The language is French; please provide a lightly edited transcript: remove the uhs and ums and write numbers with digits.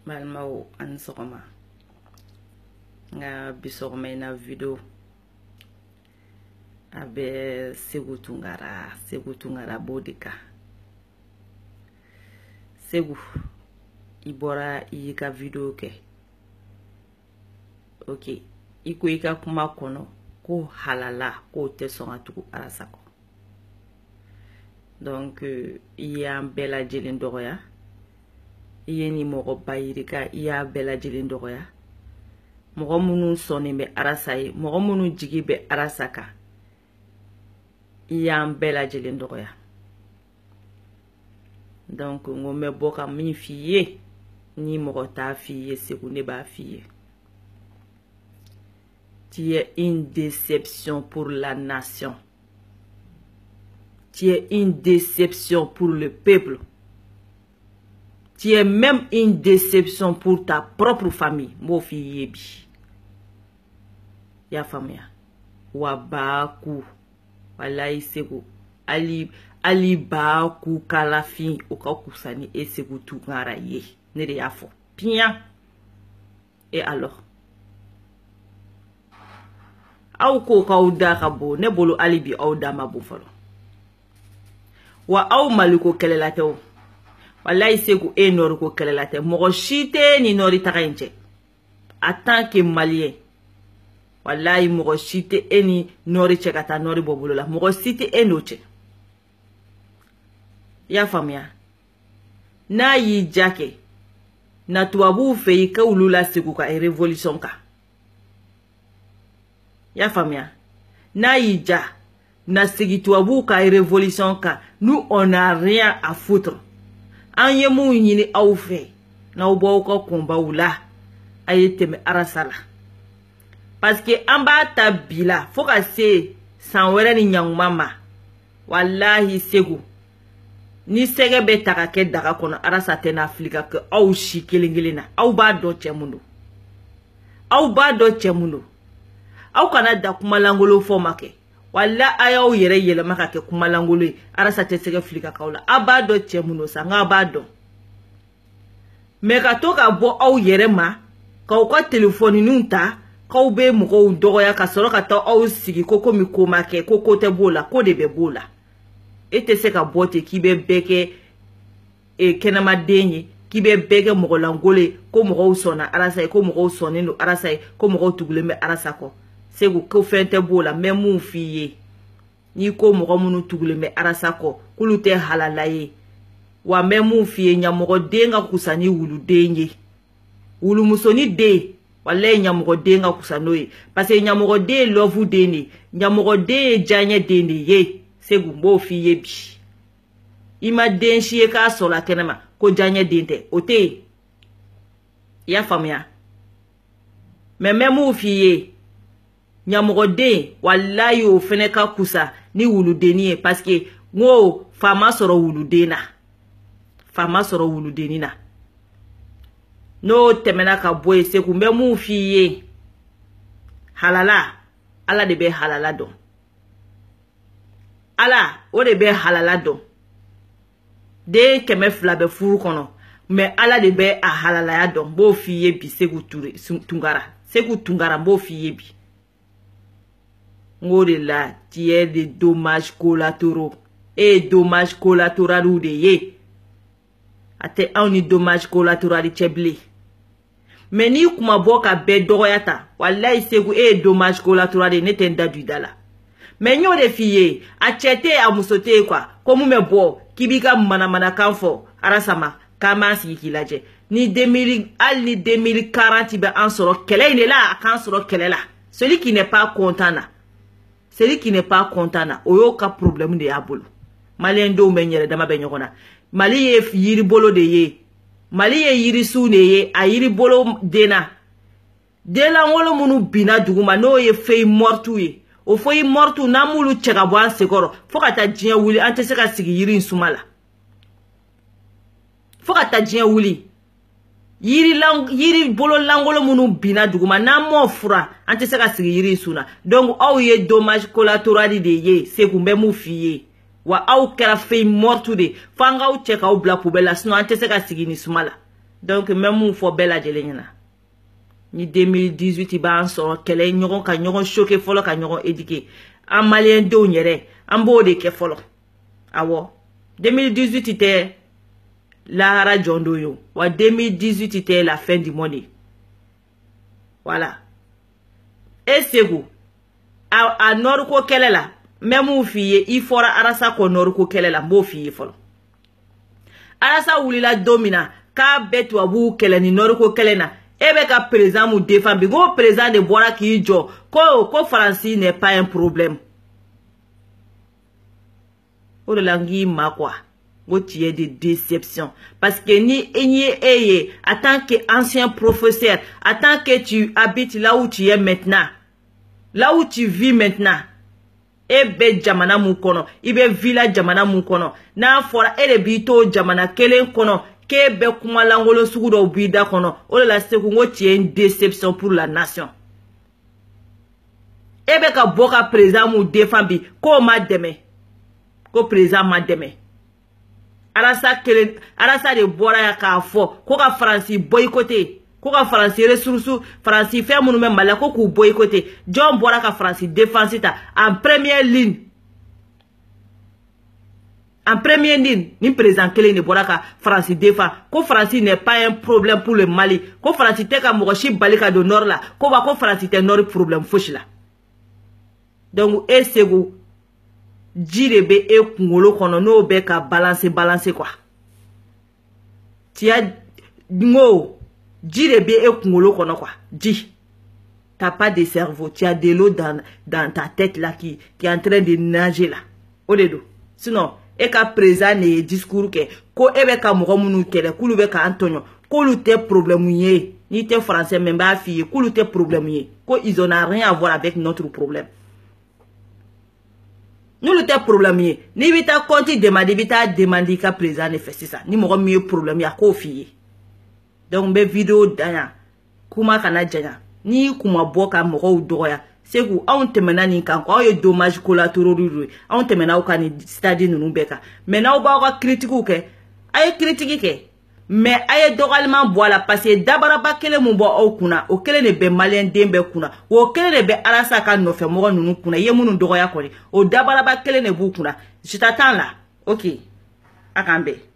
Malmao an sɔgɔma nga bisɔgɔma ina video a bɛ Segu Tunkara b'o de kan. Segu i bɔra i y'i ka video kɛ, ok, i ko i ka kuma kɔnɔ ko halala k'o tɛ sɔn ka tugu Arasa kɔ. Donc i y'an bɛɛ lajɛlen dɔgɔya, i ye ni mɔgɔ bayirika i y'a bɛɛ lajɛlen dɔgɔya. Mɔgɔ minnu sɔnnen bɛ Arasa ye, mɔgɔ minnu jigi bɛ Arasa kan, i y'an bɛɛ lajɛlen dɔgɔya. Donc n ko n bɛ bɔ ka min f'i ye, ni mɔgɔ t'a f'i ye Segu, ne b'a f'i ye. Tu es une déception pour la nation. Tu es une déception pour le peuple. Tu es même une déception pour ta propre famille. Mo fi yebi. Ya famia. Wa baku. Wallahi Segu. Ali baku kalafin oka kusani e Segu Tunkara ye. Ne de ya fo. Bien. Et alors? Aw ko k'aw da ka bo, ne bolo alibi aw da ma bo fɔlɔ. Wa aw maliko kɛlɛla tɛ o. Wallahi Segu e nɔri ko kɛlɛla tɛ. Mɔgɔ si tɛ ni nɔri taga in cɛ. En tant que malien. Wallahi mɔgɔ si tɛ e ni nɔri cɛ ka taa nɔri bɔ bolo la. Mɔgɔ si tɛ e n'o cɛ. Ya faamuya? N'a y'i ja kɛ, na tubabuw fɛ i ka olu la Segu ka révolution kan. Ya faamuya? N'a y'i ja, na segi tubabuw ka révolution kan. Nous on n'a rien à foutre. An ye mun ɲini aw fɛ, n'aw b'aw ka kunbaw la, a ye tɛmɛ Arasa la. Parce que an b'a ta bi la fo ka se san wɛrɛ ni ɲanguma ma. Wallahi Segu, ni sɛgɛ bɛ ta ka kɛ daga kɔnɔ, Arasa tɛ n'a fili ka kɛ aw si kelen kelen na. Aw b'a dɔn cɛ mun don. Aw b'a dɔn cɛ mun don. Aw kana da kuma langolo fɔ ma kɛ. Walla a y'aw yɛrɛ yɛlɛma ka kɛ kuma langolo ye. Arasa tɛ sɛgɛ fili ka k'aw la. A b'a dɔn cɛ mun don sa, nka b'a dɔn. Mais ka to ka bɔ aw yɛrɛ ma, k'aw ka telefɔnininw ta, k'aw bɛ mɔgɔw dɔgɔya ka sɔrɔ ka taa aw sigi ko komi ko ma kɛ, ko tɛ b'o la, ko de bɛ b'o la. E tɛ se ka bɔ ten k'i bɛ bɛɛ kɛ kɛnɛmaden ye, k'i bɛ bɛɛ kɛ mɔgɔ langolo ye, ko mɔgɔw sɔnna Arasa ye, ko mɔgɔw sɔnnen don Arasa ye, ko mɔgɔw tugulen bɛ Arasa kɔ. Segu ko fɛn tɛ b'o la, mɛ mun f'i ye. N'i ko mɔgɔ minnu tugulen bɛ Arasa kɔ, k'olu tɛ halala ye. Wa mɛ mun f'i ye, ɲamɔgɔden ka kusa ni wuluden ye. Wulumusonin den, wallahi ɲamɔgɔden ka kusa n'o ye. Parce que ɲamɔgɔden ye lɔfu den de, ɲamɔgɔden ye diyaɲɛ den de ye. Segu n b'o f'i ye bi. I ma den si ye k'a sɔrɔ kɛnɛma ko diyaɲɛ den tɛ, o tɛ yen. I y'a faamuya? Mɛ mun f'i ye, ɲamɔgɔden wallahi o fɛnɛ ka kusa ni wuludenni ye. Parce que ngo faama sɔrɔ wuluden na. Faama sɔrɔ wuludenni na. N'o tɛmɛna ka bɔ yen Segu, n bɛ mun f'i ye, halala, Ala de bɛ halala dɔn. Ala, o de bɛ halala dɔn. Den 200 bɛ furu kɔnɔ, mais Ala de bɛ a halalaya dɔn. N b'o f'i ye bi Segu Tunkara. Segu Tunkara n b'o f'i ye bi. Ngo de la, tu es des dommages collatéraux. Et dommages collatéraux de ye. Ate anw ni dommages collatéraux cɛ bilen. Mais ni kuma bɔ ka bɛɛ dɔgɔya ta, wallahi Segu dommages collatéraux de ne tɛ n da du da la. Mais n'yo de f'i ye, a cɛ tɛ a muso tɛ quoi. Ko mun bɛ bɔ k'i b'i ka manamanakan fɔ Arasa ma, k'an b'an sigi k'i lajɛ. Ni 2040 bɛ an sɔrɔ kɛlɛ in de la, a k'an sɔrɔ kɛlɛ la. Celui qui n'est pas content na. Celui qui n'est pas content na, o y'o ka problème de y'a bolo. Malien denw bɛ yɛrɛ dama bɛ ɲɔgɔn na. Mali ye yiri bolo de ye. Mali ye yirisu de ye, a yiri bolo dena. Denlankolon minnu bina duguma n'o ye feuille mortu ye. O feuille mortu n'an m'olu cɛ ka bɔ an sekɔrɔ, fo ka taa diɲɛ wuli, an tɛ se ka sigi yiri in suma la. Fo ka taa diɲɛ wuli. Yiri bolo langolo minnu bina duguma n'an m'o fura, an tɛ se ka sigi yiri in suna. Donc aw ye dommage collatéral de ye, Segu n bɛ mun f'i ye. Wa aw kɛra feuille mortu de, f'an k'aw cɛ k'aw bila poubelle la, sinon an tɛ se ka sigi ni suma la. Donc même mon fo bella jelena ni 2018 ba so kele ñogon ka ñogon choqué folo ka ñogon éduqué en malien do ñere en bo de ke folo awo 2018 était la hara jondo yo wa 2018 était la fin du monde. Voilà. Et c'est vous a norko kele la même ou fille il fora arasa ko norko kele la bo fille folo arasa wulila domina ka betu abu kele ni norko kele na ebe ka président mu défend bi go président de bora ki jo ko Francis n'est pas un problème. O de langi ma quoi go tiye de déception parce que ni eye en tant qu'ancien professeur, en tant que tu habites là où tu es maintenant, là où tu vis maintenant, ebe jamana mu kono ibe villa jamana mu kono na fora ele bito jamana kelen kono kebe kuma langolo sugu do bida kono o la seku ngo tie une déception pour la nation. Ebe ka boka président mu défend bi ko ma deme ko président ma deme arasa de bora ya ka fo ko ka Francis boycotté ko ka Francis ressources Francis fait munu même mala ko ku boycotté John bora ka Francis défensita en première ligne. En première ligne, ni président Kele ne bora ka Francis défend. Ko Francis n'est pas un problème pour le Mali. Ko Francis te ka mogoshi balika do nord la. Ko ba ko Francis te nord problème fouche la. Donc esego jirebe e kungolo kono no be ka balancer quoi. Tia ngo jirebe e kungolo kono quoi. Di. T'as pas de cerveau, tu as de l'eau dans ta tête là qui est en train de nager là. Au dedo. Sinon et ka président ne discours ke ko ebe ka mogo munu kele kulu be ka Antonio ko lu te problème yé ni te français même ba fille ko lu te problème yé ko ils ont rien à voir avec notre problème. Nous lu te problème yé ni bita konti demander ka président ne fait ça ni mogo mieux problème ya ko fille. Donc be vidéo danya kuma kana janya ni kuma boka mogo doya Segu on temena ni kan ko yo dommage collatéraux on temena o kan stade nunu beka maintenant o ba ko critiquer ke ay critiquer ke mais ay dogalement boila passer dabara ba kele mu bo o kuna o kele ne be malien dembe kuna o kele ne be arasa kan no fe mo nunu kuna ye munu dogoya ko o dabara ba kele ne bu kuna je t'attends là. OK akambe.